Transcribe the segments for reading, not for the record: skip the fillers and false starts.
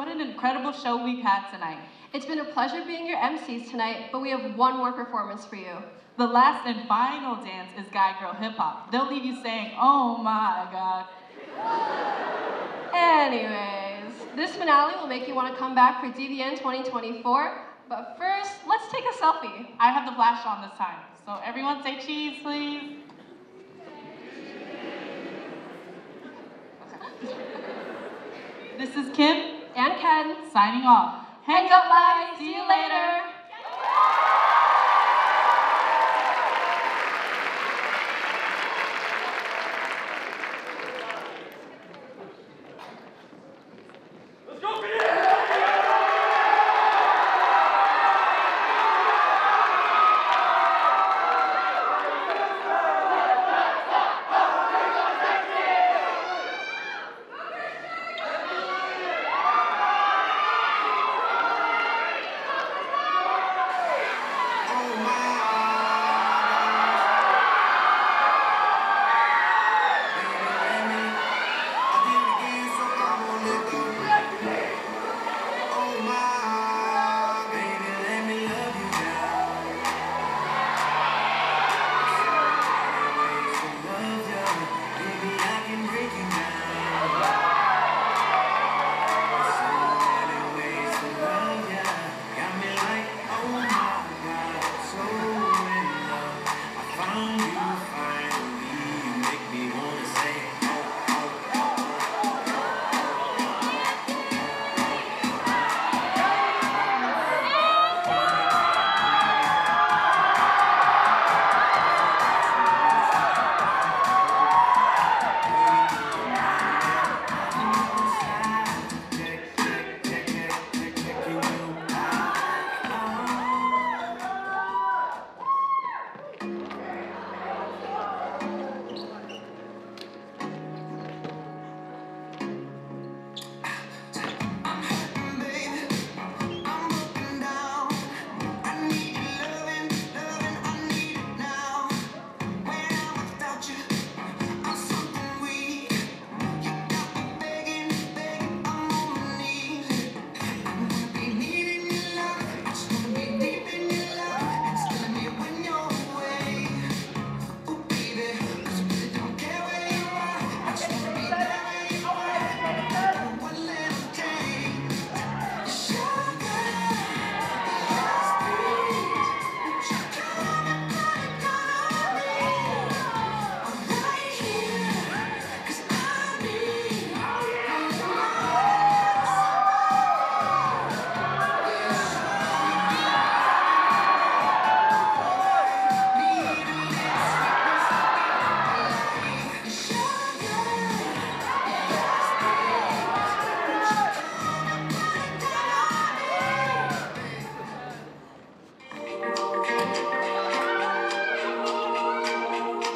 What an incredible show we've had tonight. It's been a pleasure being your MCs tonight, but we have one more performance for you. The last and final dance is Guy Girl Hip Hop. They'll leave you saying, oh my God. Anyways, this finale will make you want to come back for DVN 2024, but first, let's take a selfie. I have the flash on this time, so everyone say cheese, please. Okay. This is Kim And Ken. signing off. Hang up live. See you later.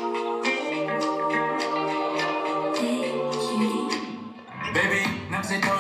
Baby, nam se